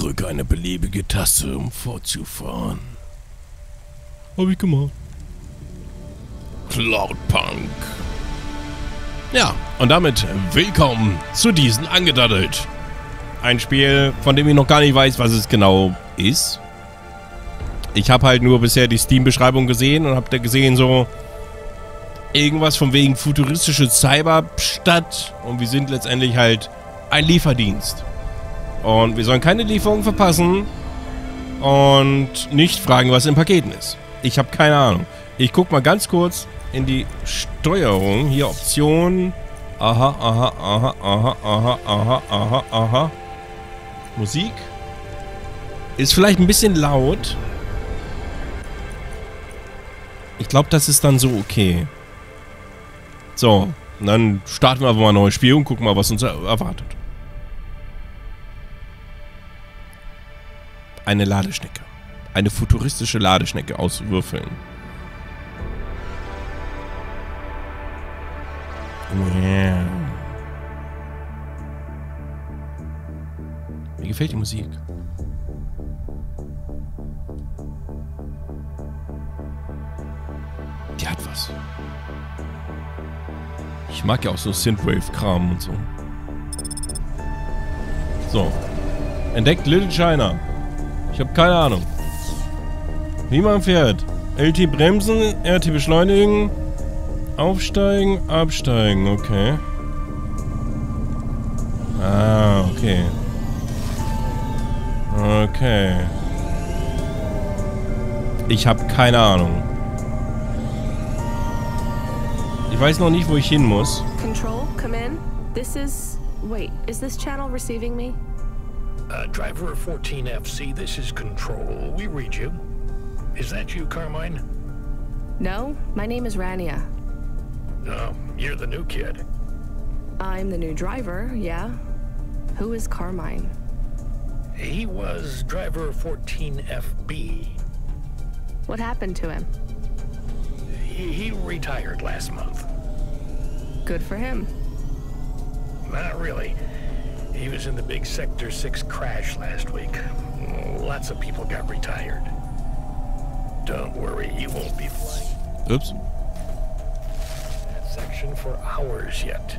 Drücke eine beliebige Taste, um fortzufahren. Hab ich gemacht. Cloudpunk. Ja, und damit willkommen zu diesen Angedaddelt. Ein Spiel, von dem ich noch gar nicht weiß, was es genau ist. Ich habe halt nur bisher die Steam-Beschreibung gesehen und habe da gesehen so irgendwas von wegen futuristische Cyberstadt und wir sind letztendlich halt ein Lieferdienst. Und wir sollen keine Lieferung verpassen und nicht fragen, was in Paketen ist. Ich habe keine Ahnung. Ich guck mal ganz kurz in die Steuerung. Hier Optionen. Aha. Musik. Ist vielleicht ein bisschen laut. Ich glaube, das ist dann so okay. So, dann starten wir einfach mal ein neues Spiel und gucken mal, was uns erwartet. Eine Ladeschnecke. Eine futuristische Ladeschnecke aus Würfeln. Yeah. Mir gefällt die Musik. Die hat was. Ich mag ja auch so Synthwave-Kram und so. So. Entdeckt Little China. Ich habe keine Ahnung. Wie man fährt. LT bremsen, RT beschleunigen, aufsteigen, absteigen. Okay. Ah, okay. Okay. Ich habe keine Ahnung. Ich weiß noch nicht, wo ich hin muss. Control, come in. This is... Wait, is this channel receiving me? Driver 14FC, this is Control. We read you. Is that you, Carmine? No, my name is Rania. No, you're the new kid. I'm the new driver, yeah. Who is Carmine? He was Driver 14FB. What happened to him? He retired last month. Good for him. Not really. He was in the big Sector 6 crash last week. Lots of people got retired. Don't worry, he won't be flying Ups. that section for hours yet.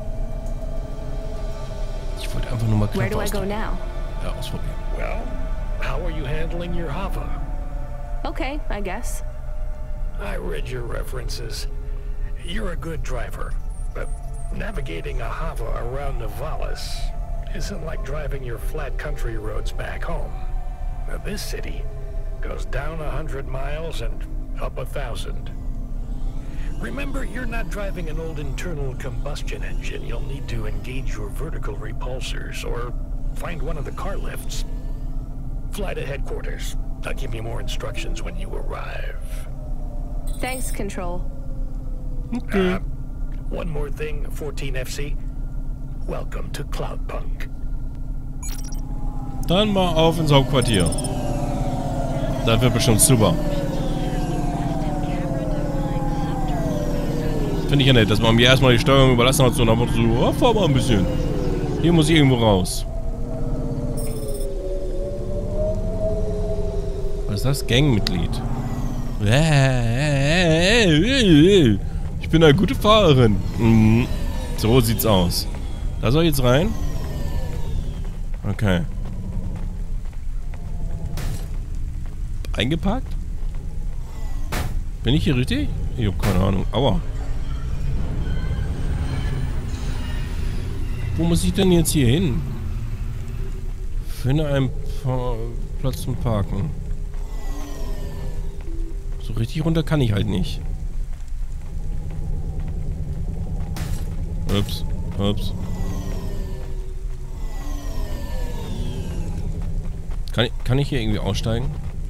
Ich wollte einfach nur mal Where knapp do I go now? Ja, ausprobieren. Well, how are you handling your Hava? Okay, I guess. I read your references. You're a good driver, but navigating a Hava around Nivalis isn't like driving your flat country roads back home. Now, this city goes down 100 miles and up 1,000. Remember, you're not driving an old internal combustion engine. You'll need to engage your vertical repulsors or find one of the car lifts. Fly to headquarters. I'll give you more instructions when you arrive. Thanks, Control. Okay. One more thing, 14FC. Welcome to Cloudpunk. Dann mal auf ins Hauptquartier. Das wird bestimmt super. Finde ich ja nett, dass man mir erstmal die Steuerung überlassen hat, so nach dem Motto so, oh, fahr mal ein bisschen. Hier muss ich irgendwo raus. Was ist das? Gangmitglied. Ich bin eine gute Fahrerin. So sieht's aus. Da soll ich jetzt rein? Okay. Eingeparkt? Bin ich hier richtig? Ich hab keine Ahnung. Aua. Wo muss ich denn jetzt hier hin? Finde einen Platz zum Parken. So richtig runter kann ich halt nicht. Ups. Kann ich hier irgendwie aussteigen?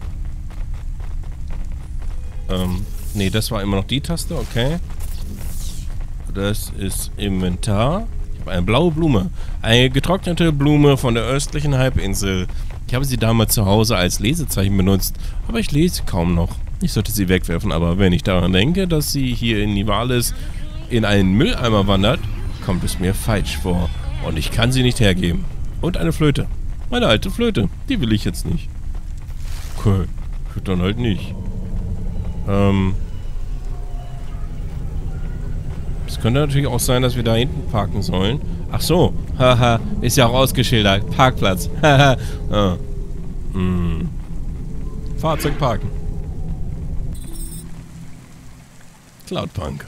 Nee, das war immer noch die Taste, okay. Das ist Inventar. Ich habe eine blaue Blume. Eine getrocknete Blume von der östlichen Halbinsel. Ich habe sie damals zu Hause als Lesezeichen benutzt, aber ich lese kaum noch. Ich sollte sie wegwerfen, aber wenn ich daran denke, dass sie hier in Nivalis in einen Mülleimer wandert, kommt es mir falsch vor. Und ich kann sie nicht hergeben. Und eine Flöte. Meine alte Flöte. Die will ich jetzt nicht. Okay. Dann halt nicht. Es könnte natürlich auch sein, dass wir da hinten parken sollen. Ach so. Haha. Ist ja auch ausgeschildert. Parkplatz. Haha. Ah. Fahrzeug parken. Cloudpunk.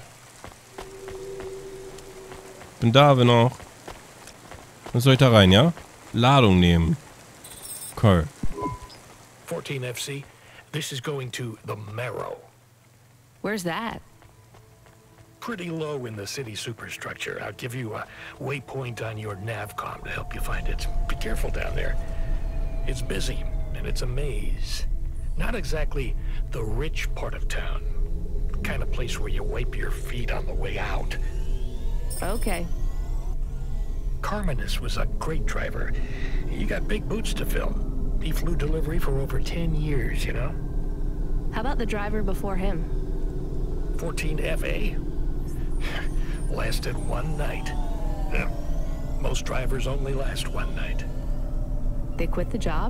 Bin da, bin auch. Was soll ich da rein, ja? Ladung nehmen. Okay. 14 FC, this is going to the Marrow. Where's that? Pretty low in the city superstructure. I'll give you a waypoint on your navcom to help you find it. Be careful down there. It's busy, and it's a maze. Not exactly the rich part of town. Kind of place where you wipe your feet on the way out. Okay. Carmenus was a great driver. You got big boots to fill. He flew delivery for over 10 years, you know? How about the driver before him? 14 FA? Lasted one night. Most drivers only last one night. They quit the job?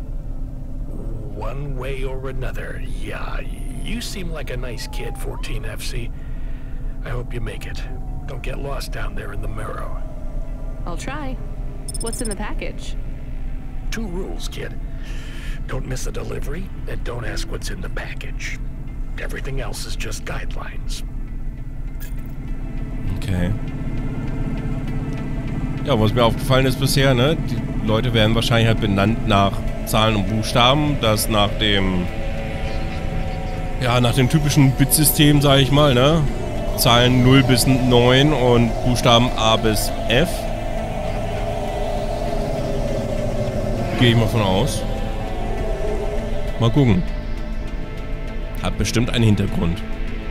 One way or another, yeah. You seem like a nice kid, 14 FC. I hope you make it. Don't get lost down there in the Marrow. I'll try. What's in the package? 2 rules, kid. Don't miss a delivery, and don't ask what's in the package. Everything else is just guidelines. Okay. Ja, was mir aufgefallen ist bisher, ne? Die Leute werden wahrscheinlich halt benannt nach Zahlen und Buchstaben. Das nach dem... Ja, nach dem typischen Bitsystem, sage ich mal, ne? Zahlen 0 bis 9 und Buchstaben A bis F. Gehe ich mal von aus. Mal gucken. Hat bestimmt einen Hintergrund.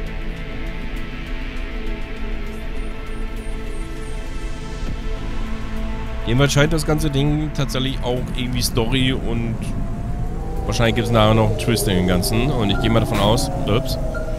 Jedenfalls scheint das ganze Ding tatsächlich auch irgendwie Story und wahrscheinlich gibt es nachher noch einen Twist in dem Ganzen. Und ich gehe mal davon aus. Ups.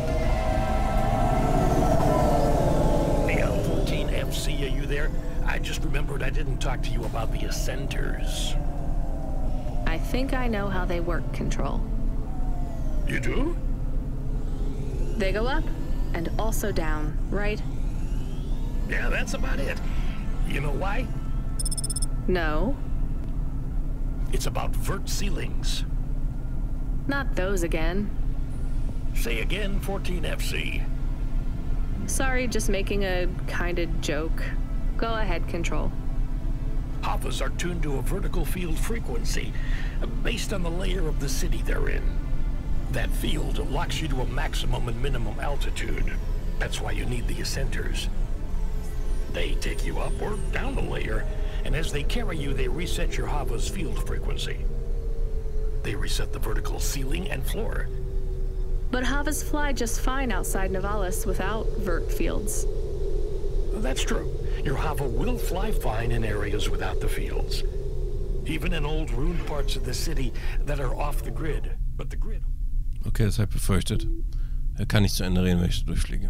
Hey, 14 FC, are you there? I just remembered I didn't talk to you about the Ascenters. I think I know how they work, Control. You do? They go up and also down, right? Yeah, that's about it. You know why? No. It's about vert ceilings. Not those again. Say again, 14 FC. Sorry, just making a kind of joke. Go ahead, Control. Havas are tuned to a vertical field frequency based on the layer of the city they're in. That field locks you to a maximum and minimum altitude. That's why you need the Ascenters. They take you up or down the layer, and as they carry you, they reset your Hava's field frequency. They reset the vertical ceiling and floor. But Havas fly just fine outside Nivalis without vert fields. That's true. Your Hava will fly fine in areas without the fields. Even in old ruined parts of the city that are off the grid. But the grid... Okay, das habe ich befürchtet. Er kann nicht zu Ende reden, wenn ich durchfliege.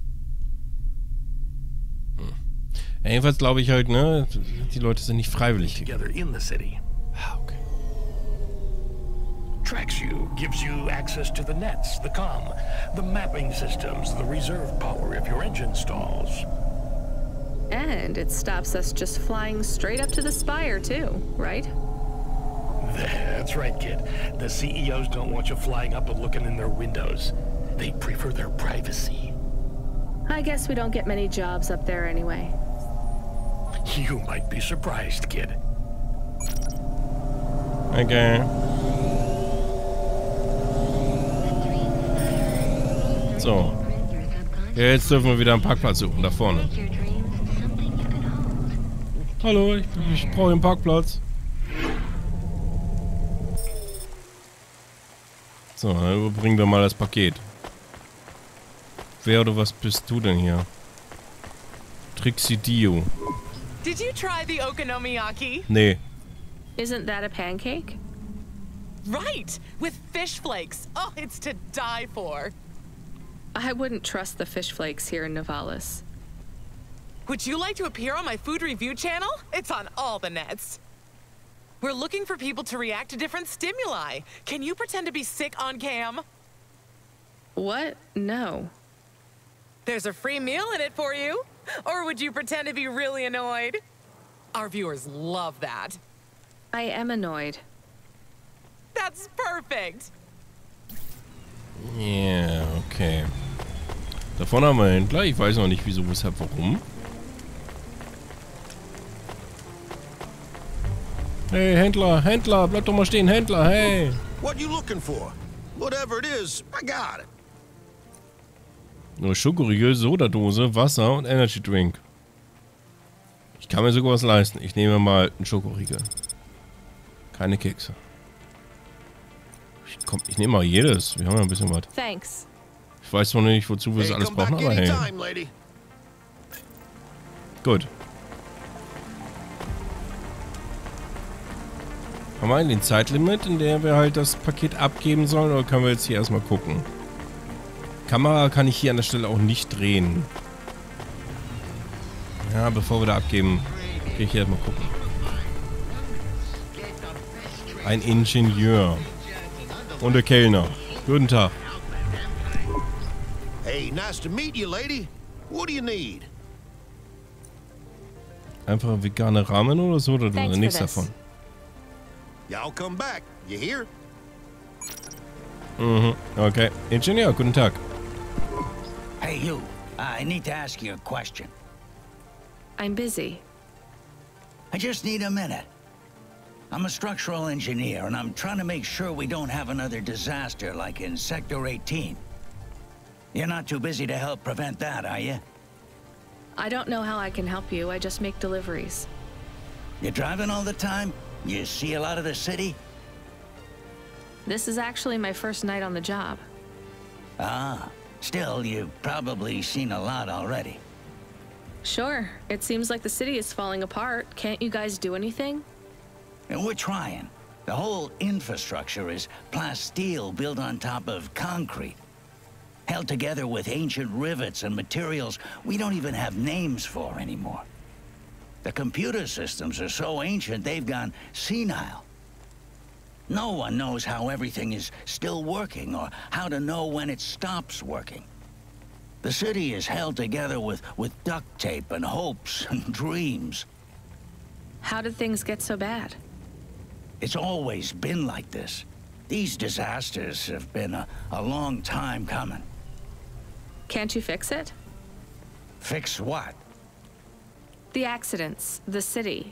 Ja, jedenfalls glaube ich halt, ne, die Leute sind nicht freiwillig together in the city. Ah, okay. Tracks you, gives you access to the nets, the comm, the mapping systems, the reserve power if your engine stalls. And it stops us just flying straight up to the spire, too, right? That's right, kid. The CEOs don't want you flying up and looking in their windows. They prefer their privacy. I guess we don't get many jobs up there anyway. You might be surprised, kid. Okay. So. Ja, jetzt dürfen wir wieder einen Parkplatz suchen, da vorne. Hallo, ich brauche den Parkplatz. So, dann überbringen wir mal das Paket. Wer oder was bist du denn hier? Trixie Dio. Did you try the okonomiyaki? Nee. Isn't that a pancake? Right, with fish flakes. Oh, it's to die for. I wouldn't trust the fish flakes here in Nivalis. Would you like to appear on my food review channel? It's on all the nets. We're looking for people to react to different stimuli. Can you pretend to be sick on cam? What? No. There's a free meal in it for you. Or would you pretend to be really annoyed? Our viewers love that. I am annoyed. That's perfect. Ja, okay. Da vorne haben wir Händler. Ich weiß noch nicht, wieso, weshalb, warum. Hey, Händler, Händler, bleib doch mal stehen, Händler, hey. What you looking for? Whatever it is, I got it. Nur Schokoriegel, Sodadose, Wasser und Energy Drink. Ich kann mir sogar was leisten. Ich nehme mal einen Schokoriegel. Keine Kekse. Ich nehme mal jedes. Wir haben ja ein bisschen was. Thanks. Ich weiß noch nicht, wozu wir das alles brauchen, aber hey. Gut. Haben wir eigentlich ein Zeitlimit, in der wir halt das Paket abgeben sollen, oder können wir jetzt hier erstmal gucken? Kamera kann ich hier an der Stelle auch nicht drehen. Ja, bevor wir da abgeben, gehe ich hier erstmal gucken. Ein Ingenieur. Und der Kellner. Guten Tag. Hey, nice to meet you, lady. What do you need? Einfach vegane Ramen oder so, oder nichts davon. Yeah, I'll come back. You hear? Mhm, okay. Ingenieur, guten Tag. Hey, you. I need to ask you a question. I'm busy. I just need a minute. I'm a structural engineer, and I'm trying to make sure we don't have another disaster like in Sector 18. You're not too busy to help prevent that, are you? I don't know how I can help you. I just make deliveries. You're driving all the time? You see a lot of the city? This is actually my first night on the job. Ah, still, you've probably seen a lot already. Sure. It seems like the city is falling apart. Can't you guys do anything? And we're trying. The whole infrastructure is plasteel built on top of concrete. Held together with ancient rivets and materials we don't even have names for anymore. The computer systems are so ancient they've gone senile. No one knows how everything is still working or how to know when it stops working. The city is held together with duct tape and hopes and dreams. How did things get so bad? It's always been like this. These disasters have been a long time coming. Can't you fix it? Fix what? The accidents, the city.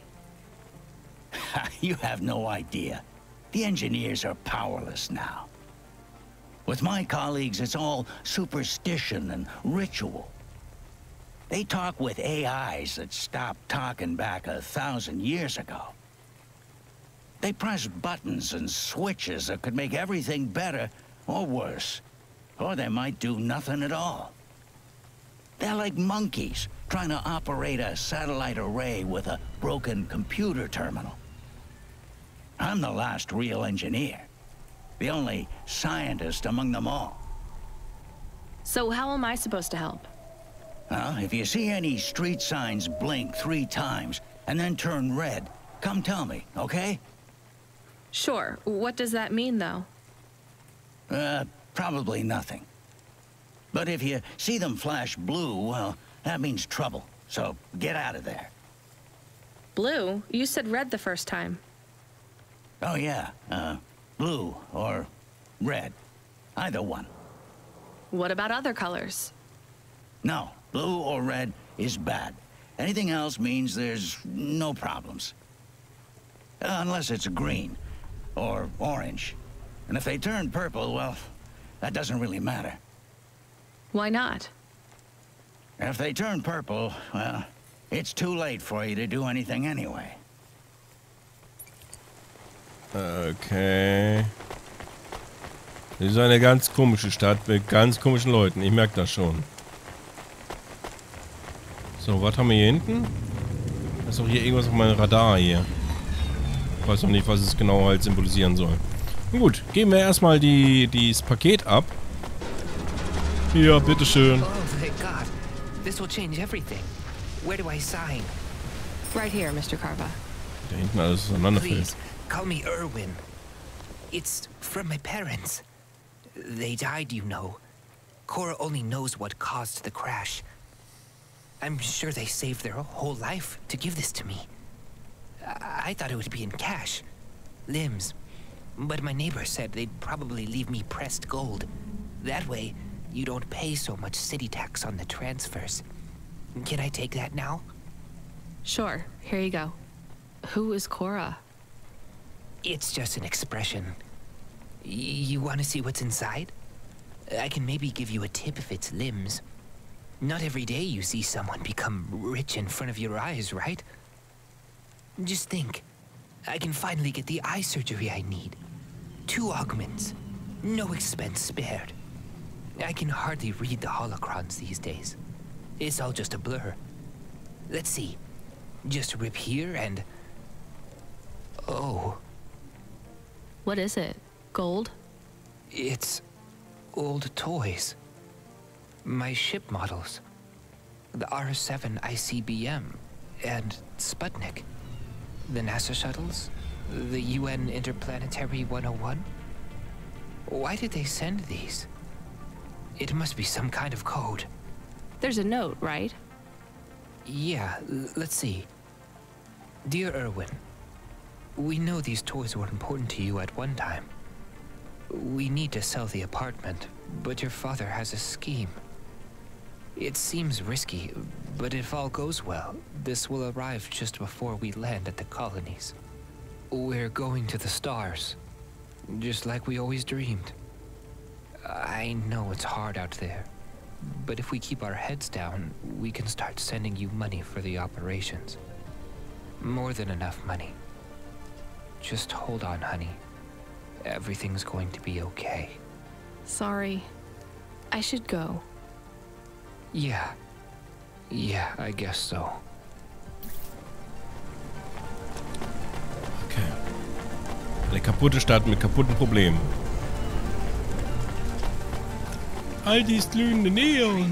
You have no idea. The engineers are powerless now. With my colleagues, it's all superstition and ritual. They talk with AIs that stopped talking back 1,000 years ago. They press buttons and switches that could make everything better or worse. Or they might do nothing at all. They're like monkeys trying to operate a satellite array with a broken computer terminal. I'm the last real engineer. The only scientist among them all. So how am I supposed to help? Well, if you see any street signs blink 3 times and then turn red, come tell me, okay? Sure. What does that mean, though? Probably nothing. But if you see them flash blue, well, that means trouble. So get out of there. Blue? You said red the first time. Oh, yeah. Blue or red. Either one. What about other colors? No, blue or red is bad. Anything else means there's no problems. Unless it's green or orange. And if they turn purple, well, that doesn't really matter. Why not? If they turn purple, well, it's too late for you to do anything anyway. Okay. Das ist eine ganz komische Stadt mit ganz komischen Leuten. Ich merke das schon. So, was haben wir hier hinten? Da ist doch hier irgendwas auf meinem Radar hier. Ich weiß noch nicht, was es genau halt symbolisieren soll. Na gut, geben wir erstmal das Paket ab. Hier, bitteschön. Oh, thank God. This will change everything. Where do I sign? Right here, Mr. Carva. Da hinten alles auseinanderfällt. Please, call me Irwin. It's from my parents. They died, you know. Cora only knows what caused the crash. I'm sure they saved their whole life to give this to me. I thought it would be in cash. Limbs. But my neighbor said they'd probably leave me pressed gold. That way, you don't pay so much city tax on the transfers. Can I take that now? Sure, here you go. Who is Cora? It's just an expression. You want to see what's inside? I can maybe give you a tip if it's limbs. Not every day you see someone become rich in front of your eyes, right? Just think. I can finally get the eye surgery I need. 2 augments. No expense spared. I can hardly read the holocrons these days. It's all just a blur. Let's see. Just rip here and... Oh. What is it? Gold? It's old toys. My ship models. The R-7 ICBM and Sputnik. The NASA shuttles. The UN Interplanetary 101. Why did they send these? It must be some kind of code. There's a note, right? Yeah, let's see. Dear Irwin, we know these toys were important to you at one time. We need to sell the apartment, but your father has a scheme. It seems risky, but if all goes well, this will arrive just before we land at the colonies. We're going to the stars, just like we always dreamed. I know it's hard out there, but if we keep our heads down, we can start sending you money for the operations. More than enough money. Just hold on, honey. Everything's going to be okay. Sorry. I should go. Yeah, I guess so. Okay. Eine kaputte Stadt mit kaputten Problemen. All dies glühende Neon.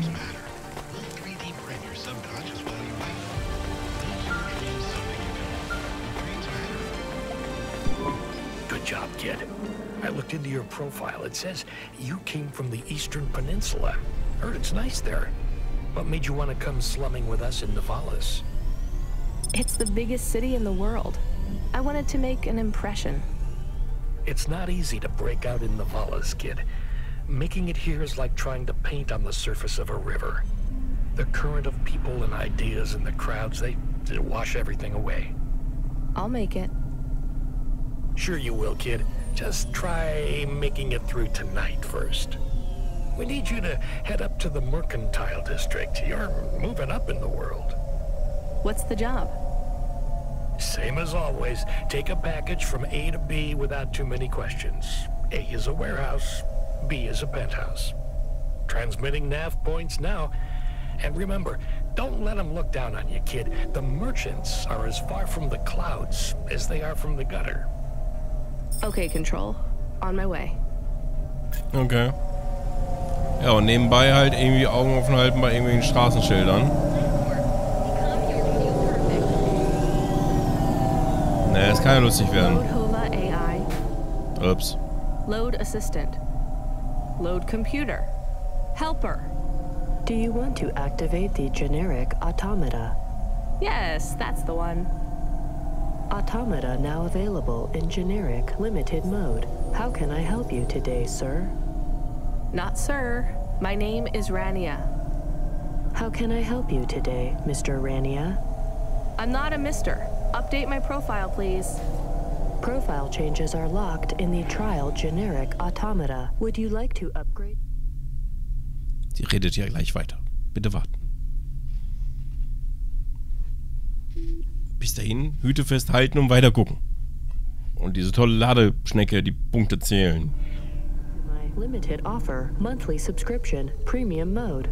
Good job, kid. I looked into your profile. It says you came from the Eastern Peninsula. Heard it's nice there. What made you want to come slumming with us in Nivalis? It's the biggest city in the world. I wanted to make an impression. It's not easy to break out in Nivalis, kid. Making it here is like trying to paint on the surface of a river. The current of people and ideas and the crowds, they wash everything away. I'll make it. Sure you will, kid. Just try making it through tonight first. We need you to head up to the Mercantile District. You're moving up in the world. What's the job? Same as always. Take a package from A to B without too many questions. A is a warehouse. B is a penthouse. Transmitting nav points now. And remember, don't let them look down on you, kid. The merchants are as far from the clouds as they are from the gutter. Okay, Control. On my way. Okay. Ja, und nebenbei halt irgendwie Augen offen halten bei irgendwelchen Straßenschildern. Ne, das kann ja lustig werden. Load Hova AI. Ups. Load Assistant. Load Computer. Helper. Do you want to activate the generic automata? Yes, that's the one. Automata now available in generic limited mode. How can I help you today, sir? Not sir. My name is Rania. How can I help you today, Mr. Rania? I'm not a mister. Update my profile, please. Profile changes are locked in the trial generic automata. Would you like to upgrade? Sie redet ja gleich weiter. Bitte warten. Bis dahin, Hüte festhalten und weiter gucken. Und diese tolle Ladeschnecke, die Punkte zählen. My limited offer, monthly subscription, premium mode.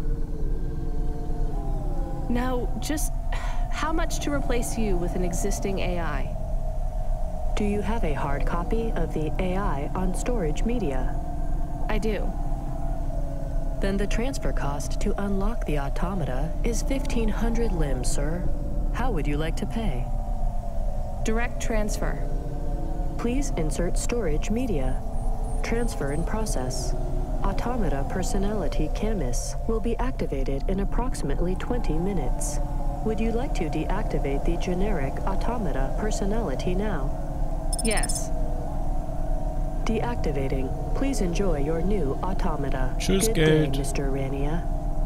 Now, just how much to replace you with an existing AI? Do you have a hard copy of the AI on storage media? I do. Then the transfer cost to unlock the automata is 1,500 limbs, sir. How would you like to pay? Direct transfer. Please insert storage media. Transfer in process. Automata personality Camus will be activated in approximately 20 minutes. Would you like to deactivate the generic automata personality now? Yes. Deactivating. Please enjoy your new automata. Tschüss, Good Geld. day, Mr. Rania.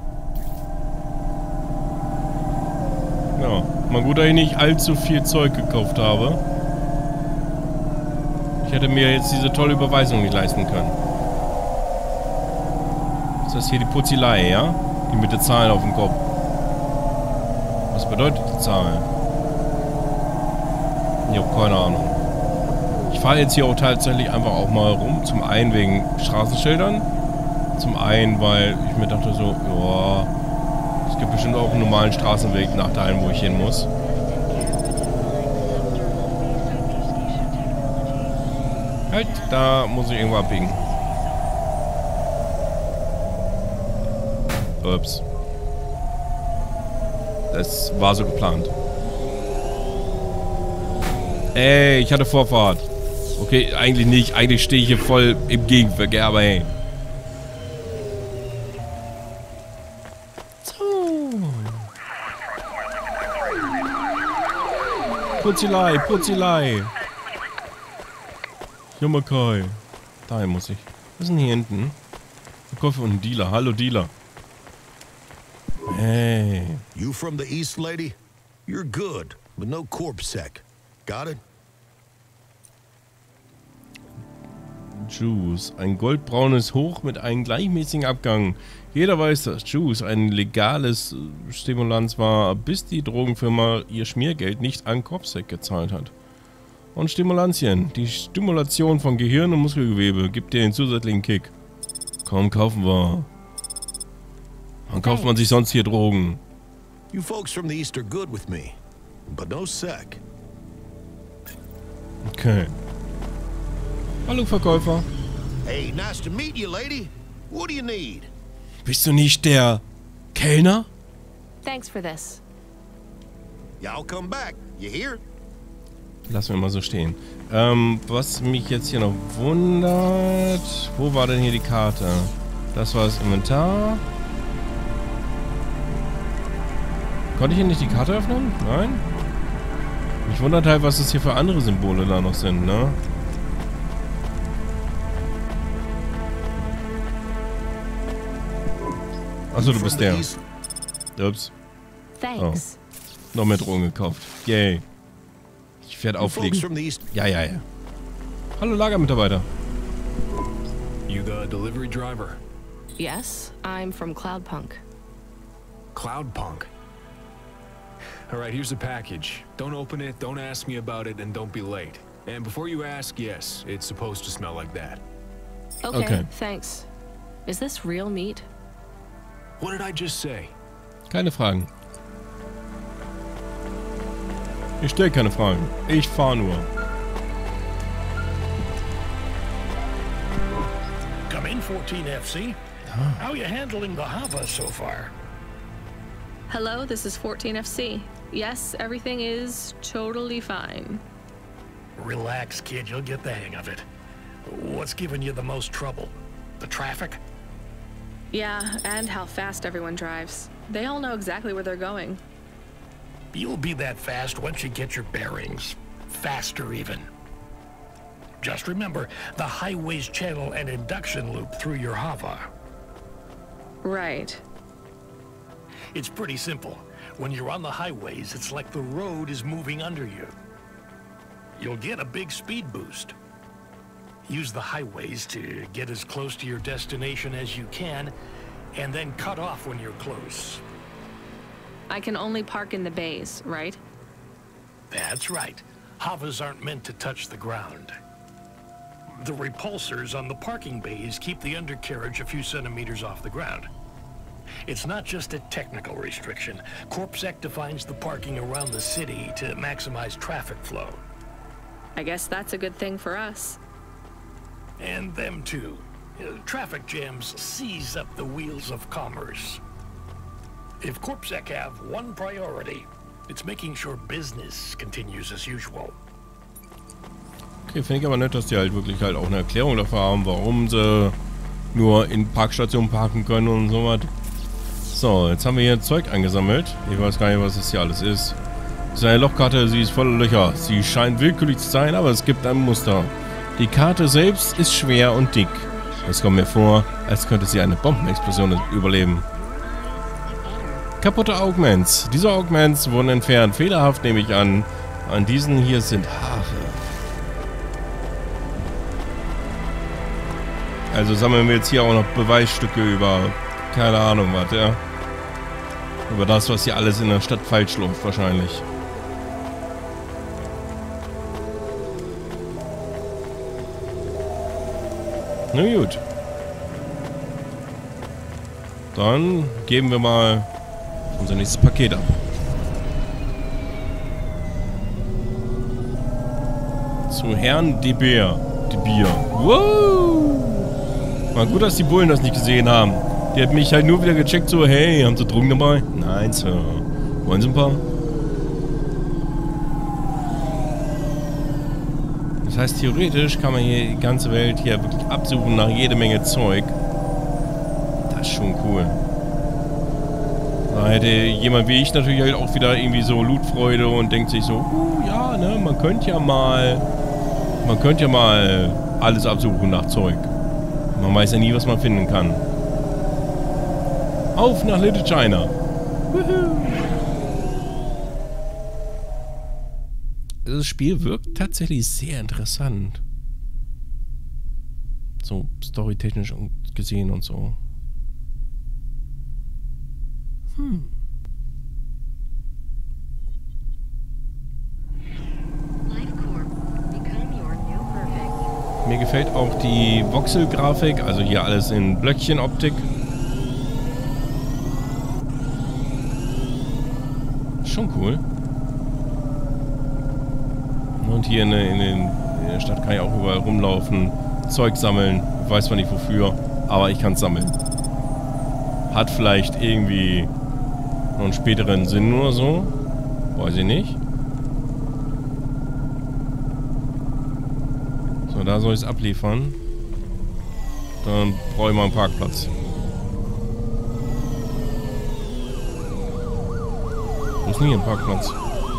Ja, mal gut, dass ich nicht allzu viel Zeug gekauft habe. Ich hätte mir jetzt diese tolle Überweisung nicht leisten können. Ist das hier die Putzilei, ja? Die mit den Zahlen auf dem Kopf. Was bedeutet die Zahl? Ich habe keine Ahnung. Ich fahre jetzt hier auch tatsächlich einfach auch mal rum. Zum einen wegen Straßenschildern. Zum einen, weil ich mir dachte so, ja, es gibt bestimmt auch einen normalen Straßenweg nach dahin, wo ich hin muss. Halt, da muss ich irgendwo abbiegen. Ups. Das war so geplant. Ey, ich hatte Vorfahrt. Okay, eigentlich nicht. Eigentlich stehe ich hier voll im Gegenverkehr, aber hey. Putzilei, Putzilei. Jamakai. Dahin muss ich. Was ist denn hier hinten? Verkäufer und ein Dealer. Hallo Dealer. Hey. You from the East, lady? You're good, but no corpsec. Got it? Juice. Ein goldbraunes Hoch mit einem gleichmäßigen Abgang. Jeder weiß, dass Juice ein legales Stimulanz war, bis die Drogenfirma ihr Schmiergeld nicht an Corpsec gezahlt hat. Und Stimulantien. Die Stimulation von Gehirn und Muskelgewebe gibt dir den zusätzlichen Kick. Komm, kaufen wir. Wann kauft man sich sonst hier Drogen? You folks from the East are good with me, but no sec. Okay. Hallo Verkäufer. Hey, nice to meet you, lady. What do you need? Bist du nicht der Kellner? Thanks for this. Yeah, I'll come back. You hear? Lassen wir mal so stehen. Was mich jetzt hier noch wundert... Wo war denn hier die Karte? Das war das Inventar. Konnte ich hier nicht die Karte öffnen? Nein? Mich wundert halt, was das hier für andere Symbole da noch sind, ne? Achso, du bist der. Ups. Thanks. Oh. Noch mehr Drogen gekauft. Yay. Ich werde auflegen. Ja. Hallo Lagermitarbeiter. You the delivery driver? Yes, I'm from Cloudpunk. Cloudpunk. Alright, here's the package. Don't open it, don't ask me about it, and don't be late. And before you ask, yes, it's supposed to smell like that. Okay, thanks. Is this real meat? What did I just say? Keine Fragen. Ich stelle keine Fragen. Ich fahre nur. Come in, 14FC. How are you handling the Hava so far? Hello, this is 14FC. Yes, everything is totally fine. Relax, kid, you'll get the hang of it. What's giving you the most trouble? The traffic? Yeah, and how fast everyone drives. They all know exactly where they're going. You'll be that fast once you get your bearings. Faster even. Just remember the highways channel and induction loop through your Hava. Right. It's pretty simple. When you're on the highways, it's like the road is moving under you. You'll get a big speed boost. Use the highways to get as close to your destination as you can, and then cut off when you're close. I can only park in the bays, right? That's right. Havas aren't meant to touch the ground. The repulsors on the parking bays keep the undercarriage a few centimeters off the ground. It's not just a technical restriction. Corpsec defines the parking around the city to maximize traffic flow. I guess that's a good thing for us. And them too. Traffic jams seize up the wheels of commerce. If Corpsec have one priority, It's making sure business continues as usual. Okay, finde ich aber nett, dass die halt wirklich halt auch eine Erklärung dafür haben, warum sie nur in Parkstationen parken können und so was. So, jetzt haben wir hier Zeug eingesammelt. Ich weiß gar nicht, was das hier alles ist. Das ist eine Lochkarte, sie ist voller Löcher. Sie scheint willkürlich zu sein, aber es gibt ein Muster. Die Karte selbst ist schwer und dick. Es kommt mir vor, als könnte sie eine Bombenexplosion überleben. Kaputte Augments. Diese Augments wurden entfernt. Fehlerhaft nehme ich an. An diesen hier sind Haare. Also sammeln wir jetzt hier auch noch Beweisstücke über, keine Ahnung was, ja. Über das, was hier alles in der Stadt falsch läuft, wahrscheinlich. Na gut. Dann geben wir mal unser nächstes Paket ab. Zu Herrn De Beer. Wow! War gut, dass die Bullen das nicht gesehen haben. Die hätten mich halt nur wieder gecheckt, so, hey, haben Sie Drogen dabei? Nein, Sir. Wollen Sie ein paar? Das heißt, theoretisch kann man hier die ganze Welt hier wirklich absuchen nach jede Menge Zeug. Das ist schon cool. Da hätte jemand wie ich natürlich halt auch wieder irgendwie so Lootfreude und denkt sich so, ja, ne, man könnte ja mal alles absuchen nach Zeug. Man weiß ja nie, was man finden kann. Auf nach Little China. Woohoo. Das Spiel wirkt tatsächlich sehr interessant. So storytechnisch gesehen und so. Mir gefällt auch die Voxel-Grafik, also hier alles in Blöckchen-Optik. Schon cool. Und hier in der Stadt kann ich auch überall rumlaufen, Zeug sammeln. Ich weiß zwar nicht wofür, aber ich kann es sammeln. Hat vielleicht irgendwie noch einen späteren Sinn oder so. Weiß ich nicht. So, da soll ich es abliefern. Dann brauche ich mal einen Parkplatz. Wo ist denn hier ein Parkplatz?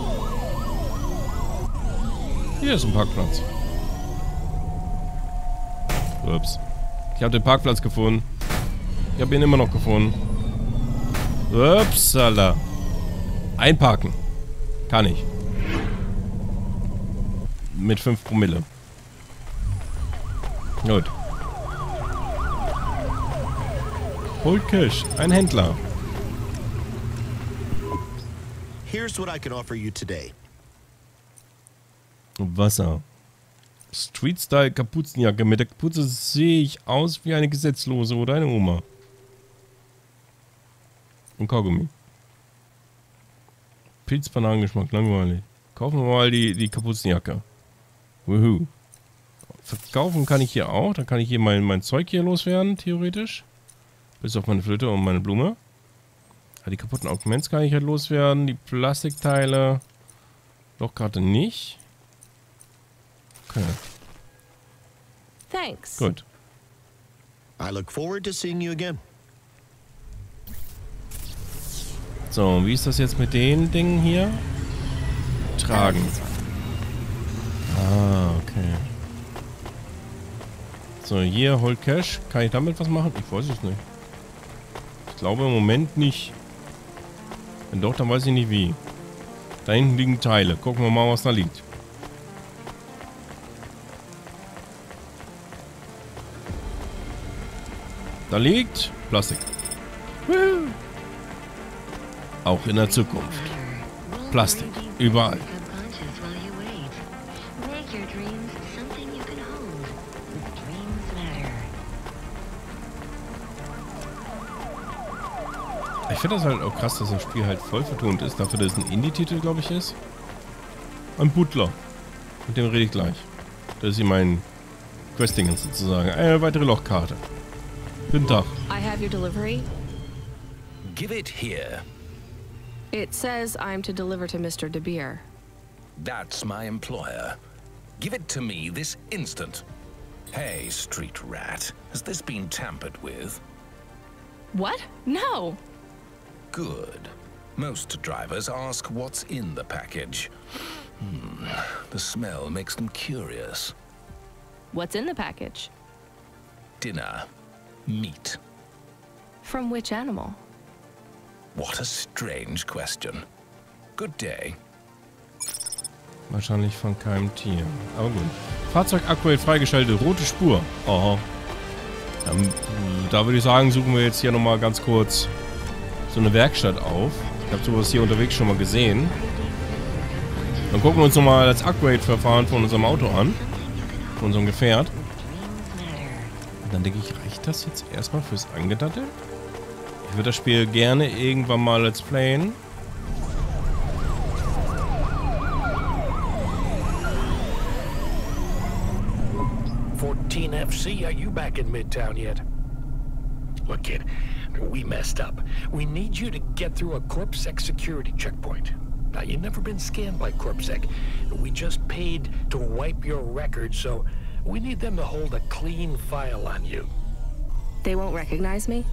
Hier ist ein Parkplatz. Ups. Ich habe den Parkplatz gefunden. Ich habe ihn immer noch gefunden. Upsala. Einparken. Kann ich. Mit 5 Promille. Gut. Hold Cash. Ein Händler. Here's what I can offer you today. Wasser. Street-Style Kapuzenjacke. Mit der Kapuze sehe ich aus wie eine Gesetzlose oder eine Oma. Und Kaugummi. Pilz-Bananengeschmack. Langweilig. Kaufen wir mal die Kapuzenjacke. Wuhu. Verkaufen kann ich hier auch. Dann kann ich hier mein Zeug hier loswerden, theoretisch. Bis auf meine Flöte und meine Blume. Ja, die kaputten Augments kann ich halt loswerden. Die Plastikteile. Doch gerade nicht. Okay. Thanks. Gut. I look forward to seeing you again. So, wie ist das jetzt mit den Dingen hier? Tragen. Ah, okay. So, hier, Hold Cash. Kann ich damit was machen? Ich weiß es nicht. Ich glaube im Moment nicht. Wenn doch, dann weiß ich nicht wie. Da hinten liegen Teile. Gucken wir mal, was da liegt. Da liegt Plastik. Woo. Auch in der Zukunft. Plastik. Überall. Ich finde das halt auch krass, dass das Spiel halt voll vertont ist. Dafür, dass es ein Indie-Titel, glaube ich, ist. Ein Butler. Mit dem rede ich gleich. Das ist hier mein Questing sozusagen. Eine weitere Lochkarte. Guten Tag. I have your delivery. Give it here. It says I'm to deliver to Mr. De Beer. That's my employer. Give it to me this instant. Hey, street rat, has this been tampered with? What? No! Good. Most drivers ask what's in the package. The smell makes them curious. What's in the package? Dinner. Meat. From which animal? What a strange question. Good day. Wahrscheinlich von keinem Tier. Aber gut. Fahrzeug-Upgrade freigeschaltet. Rote Spur. Aha. Da würde ich sagen, suchen wir jetzt hier nochmal ganz kurz so eine Werkstatt auf. Ich habe sowas hier unterwegs schon mal gesehen. Dann gucken wir uns nochmal das Upgrade-Verfahren von unserem Auto an. Von unserem Gefährt. Und dann denke ich, reicht das jetzt erstmal fürs Angedattel? Ich würde das Spiel gerne irgendwann mal let's playen. 14 FC, are you back in Midtown yet? Look, kid, we messed up. We need you to get through a CorpSec security checkpoint. Now, you've never been scanned by CorpSec. We just paid to wipe your record, so we need them to hold a clean file on you. They won't recognize me?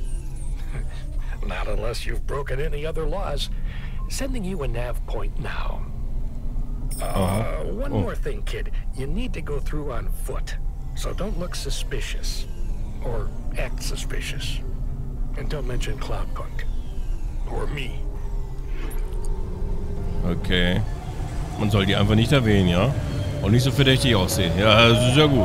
Not unless you've broken any other laws. Sending you a nav point now. One more thing, kid. You need to go through on foot. So don't look suspicious. Or act suspicious. And don't mention Cloudpunk. Or me. Okay. Man soll die einfach nicht erwähnen, ja? Und nicht so verdächtig aussehen. Ja, das ist ja gut.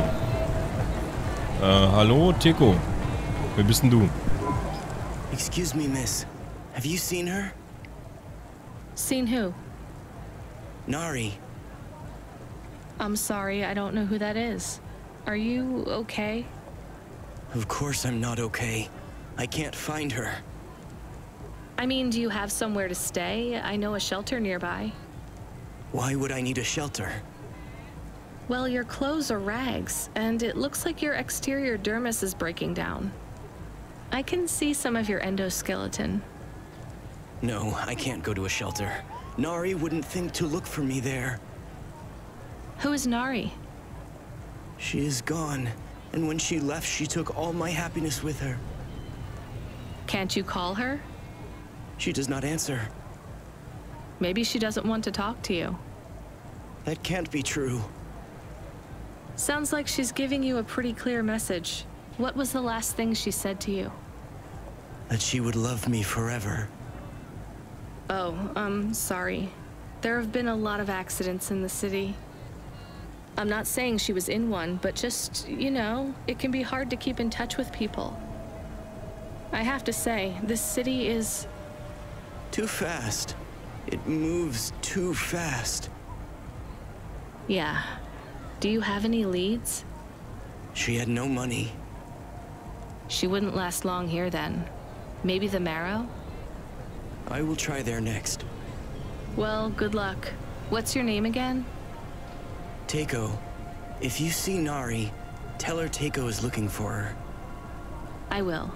Hallo, Tico. Wer bist denn du? Excuse me, miss. Have you seen her? Seen who? Nari. I'm sorry, I don't know who that is. Are you okay? Of course I'm not okay. I can't find her. I mean, do you have somewhere to stay? I know a shelter nearby. Why would I need a shelter? Well, your clothes are rags, and it looks like your exterior dermis is breaking down. I can see some of your endoskeleton. No, I can't go to a shelter. Nari wouldn't think to look for me there. Who is Nari? She is gone, and when she left, she took all my happiness with her. Can't you call her? She does not answer. Maybe she doesn't want to talk to you. That can't be true. Sounds like she's giving you a pretty clear message. What was the last thing she said to you? That she would love me forever. Oh, sorry. There have been a lot of accidents in the city. I'm not saying she was in one, but just, you know, it can be hard to keep in touch with people. I have to say, this city is... too fast. It moves too fast. Yeah. Do you have any leads? She had no money. She wouldn't last long here then. Maybe the Marrow? I will try there next. Well, good luck. What's your name again? Teiko. If you see Nari, tell her Teiko is looking for her. I will.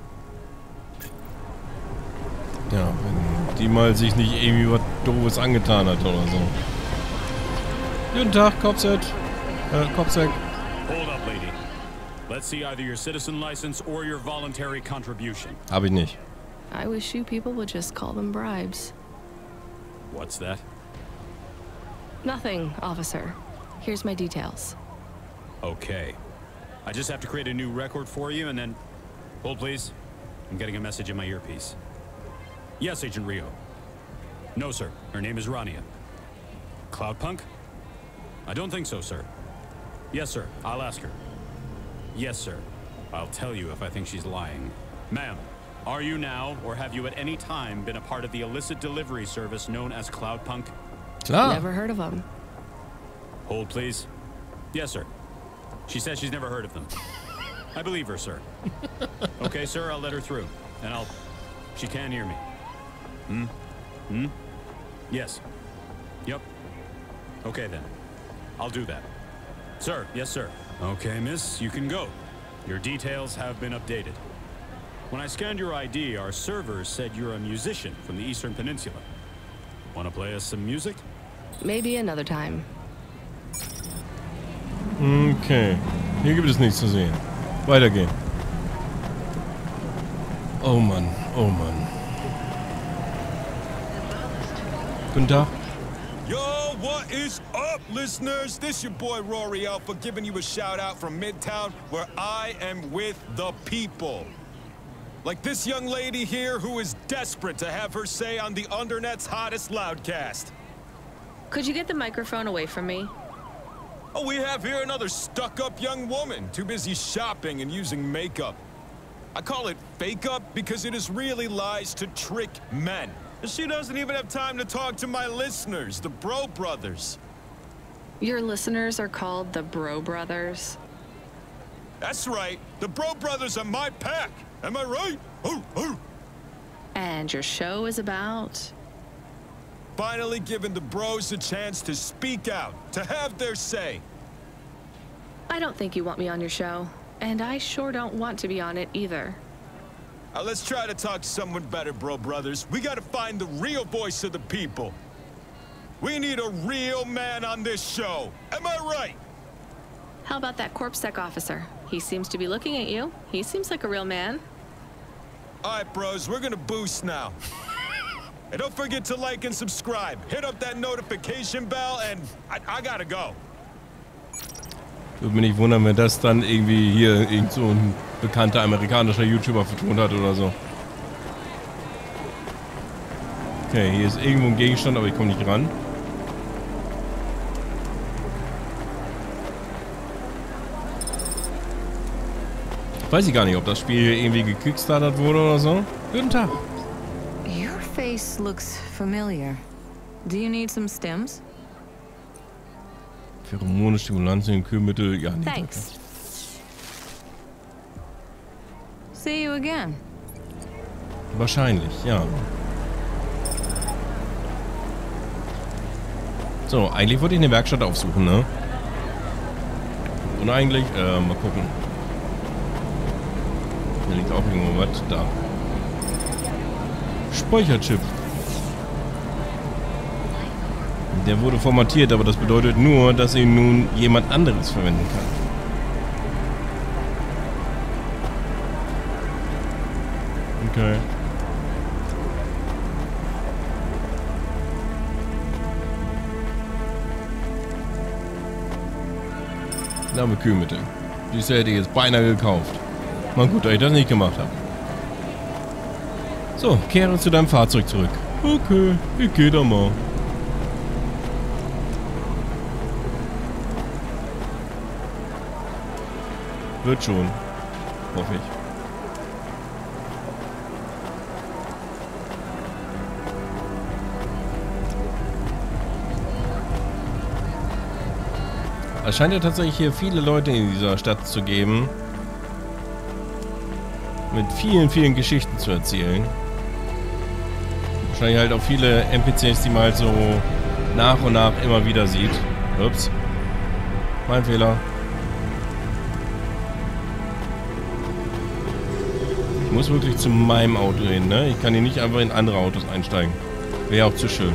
Ja, wenn die mal sich nicht irgendwie was Doofes angetan hat oder so. Guten Tag, CorpSec. CorpSec. Hold up, lady. Let's see either your citizen license or your voluntary contribution. Hab ich nicht. I wish you people would just call them bribes. What's that? Nothing, officer. Here's my details. Okay. I just have to create a new record for you and then... Hold, please. I'm getting a message in my earpiece. Yes, Agent Rio. No, sir. Her name is Rania. Cloudpunk? I don't think so, sir. Yes, sir. I'll ask her. Yes, sir. I'll tell you if I think she's lying. Ma'am, are you now, or have you at any time been a part of the illicit delivery service known as Cloudpunk? Klar. Never heard of them. Hold, please. Yes, sir. She says she's never heard of them. I believe her, sir. Okay, sir, I'll let her through. And she can hear me. Yes. Yep. Okay, then. I'll do that. Sir, yes, sir. Okay, miss, you can go. Your details have been updated. When I scanned your ID, our servers said you're a musician from the Eastern Peninsula. Want to play us some music? Maybe another time. Okay. Hier gibt es nichts zu sehen. Weitergehen. Oh Mann, oh Mann. Guten Tag. Yo, what is up, listeners? This your boy Rory Alpha giving you a shout out from Midtown, where I am with the people. Like this young lady here who is desperate to have her say on the Undernet's hottest loudcast. Could you get the microphone away from me? Oh, we have here another stuck-up young woman, too busy shopping and using makeup. I call it fake-up because it is really lies to trick men. She doesn't even have time to talk to my listeners, the Bro Brothers. Your listeners are called the Bro Brothers? That's right. The Bro Brothers are my pack. Am I right? And your show is about? Finally giving the bros a chance to speak out, to have their say. I don't think you want me on your show, and I sure don't want to be on it either. Let's try to talk to someone better, Bro Brothers. We gotta find the real voice of the people. We need a real man on this show. Am I right? How about that CorpSec officer? He seems to be looking at you. He seems like a real man. All right, bros, we're gonna boost now. And don't forget to like and subscribe. Hit up that notification bell, and I gotta go. Würde mich nicht wundern, wenn das dann irgendwie hier irgend so ein bekannter amerikanischer YouTuber vertont hat oder so. Okay, hier ist irgendwo ein Gegenstand, aber ich komme nicht ran. Weiß ich gar nicht, ob das Spiel hier irgendwie gekickstartet wurde oder so. Guten Tag. Your face looks familiar. Do you need some stems? Pheromone, Stimulantien, Kühlmittel, ja, nee. Thanks. See you again. Wahrscheinlich, ja. So, eigentlich wollte ich eine Werkstatt aufsuchen, ne? Und eigentlich, mal gucken. Hier liegt auch irgendwo was. Da. Speicherchip. Der wurde formatiert, aber das bedeutet nur, dass ihn nun jemand anderes verwenden kann. Okay. Name Kühlmittel. Diese hätte ich jetzt beinahe gekauft. Mal gut, dass ich das nicht gemacht habe. So, kehre zu deinem Fahrzeug zurück. Okay, ich gehe da mal. Wird schon. Hoffe ich. Es scheint ja tatsächlich hier viele Leute in dieser Stadt zu geben. Mit vielen, vielen Geschichten zu erzählen. Wahrscheinlich halt auch viele NPCs, die man halt so nach und nach immer wieder sieht. Ups. Mein Fehler. Ich muss wirklich zu meinem Auto hin, ne? Ich kann hier nicht einfach in andere Autos einsteigen. Wäre auch zu schön.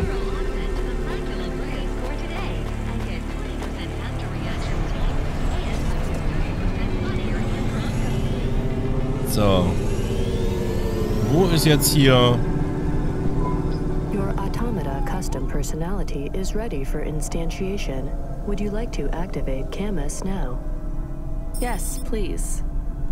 So. Wo ist jetzt hier... Your Automata custom personality is ready for instantiation. Would you like to activate Camus now? Yes, please.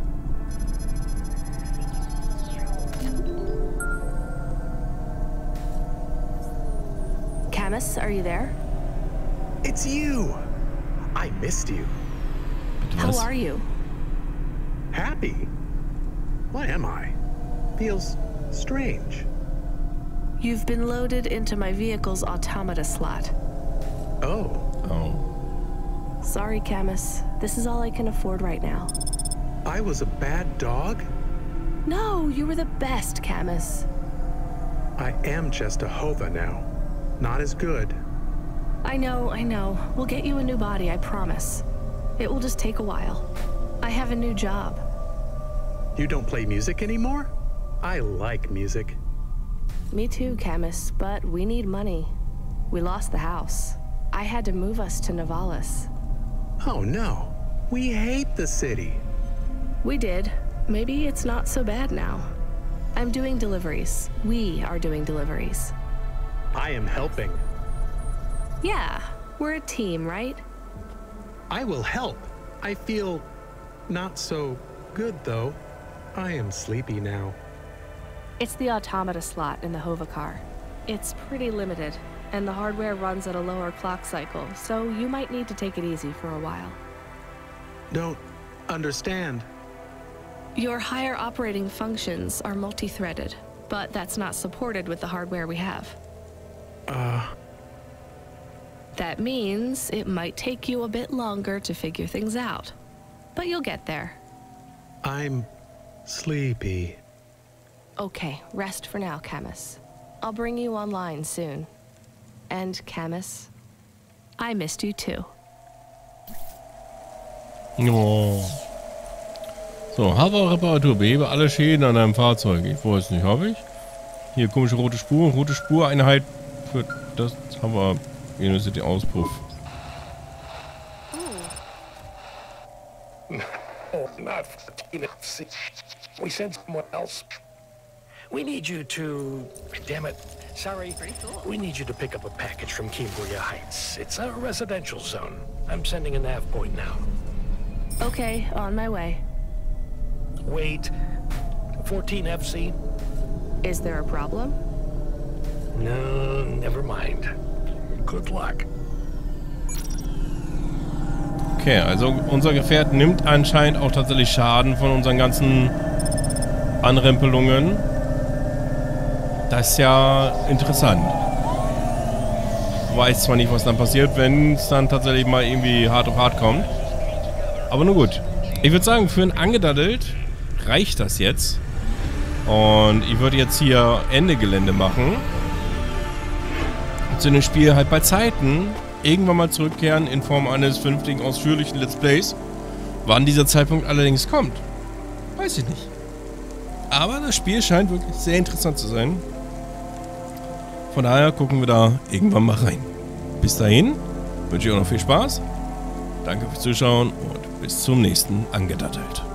Camus, are you there? It's you! I missed you. How are you? Happy? What am I? Feels strange. You've been loaded into my vehicle's automata slot. Oh. Oh. Sorry, Camus. This is all I can afford right now. I was a bad dog? No, you were the best, Camus. I am just a Hova now. Not as good. I know. We'll get you a new body, I promise. It will just take a while. I have a new job. You don't play music anymore? I like music. Me too, Camus, but we need money. We lost the house. I had to move us to Novalis. Oh no, we hate the city. We did. Maybe it's not so bad now. I'm doing deliveries. We are doing deliveries. I am helping. Yeah, we're a team, right? I will help. I feel not so good, though. I am sleepy now. It's the automata slot in the Hova car. It's pretty limited, and the hardware runs at a lower clock cycle, so you might need to take it easy for a while. Don't understand. Your higher operating functions are multi-threaded, but that's not supported with the hardware we have. That means it might take you a bit longer to figure things out, but you'll get there. I'm sleepy. Okay, rest for now, Camus. I'll bring you online soon. And Camus, I missed you too. Oh. So, Hover-Reparatur. Behebe alle Schäden an deinem Fahrzeug. Ich weiß nicht, habe ich? Hier, komische rote Spur. Rote Spureinheit für das Hover University Auspuff. Oh, not 14 FC. We sent someone else. We need you to... Damn it. Sorry. We need you to pick up a package from Cambria Heights. It's a residential zone. I'm sending a nav point now. Okay, on my way. Wait. 14 FC? Is there a problem? No, never mind. Good luck. Okay, also unser Gefährt nimmt anscheinend auch tatsächlich Schaden von unseren ganzen Anrempelungen. Das ist ja interessant. Weiß zwar nicht, was dann passiert, wenn es dann tatsächlich mal irgendwie hart auf hart kommt. Aber nur gut. Ich würde sagen, für ein Angedaddelt reicht das jetzt. Und ich würde jetzt hier Ende Gelände machen. Und zu dem Spiel halt bei Zeiten irgendwann mal zurückkehren in Form eines vernünftigen, ausführlichen Let's Plays. Wann dieser Zeitpunkt allerdings kommt, weiß ich nicht. Aber das Spiel scheint wirklich sehr interessant zu sein. Von daher gucken wir da irgendwann mal rein. Bis dahin wünsche ich euch noch viel Spaß. Danke fürs Zuschauen und bis zum nächsten Angedaddelt.